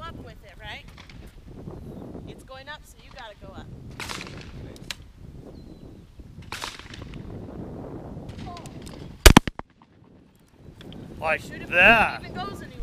up with it, right? It's going up, so you gotta go up. Like Shoot it that. before it even goes anywhere.